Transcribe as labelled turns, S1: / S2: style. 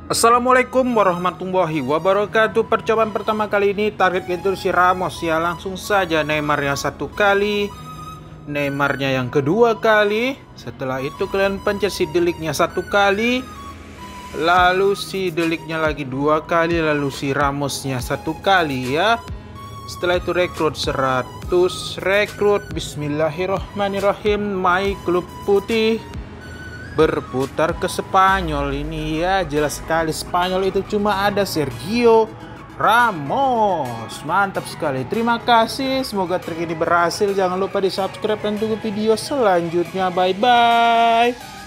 S1: Assalamualaikum warahmatullahi wabarakatuh. Percobaan pertama kali ini target itu si Ramos ya. Langsung saja Neymarnya satu kali, Neymarnya yang kedua kali. Setelah itu kalian pencet si Deliknya satu kali, lalu si Deliknya lagi dua kali, lalu si Ramosnya satu kali ya. Setelah itu rekrut 100, rekrut. Bismillahirrohmanirrohim. My klub putih berputar ke Spanyol ini ya. Jelas sekali Spanyol itu cuma ada Sergio Ramos. Mantap sekali. Terima kasih. Semoga trik ini berhasil. Jangan lupa di subscribe dan tunggu video selanjutnya. Bye bye.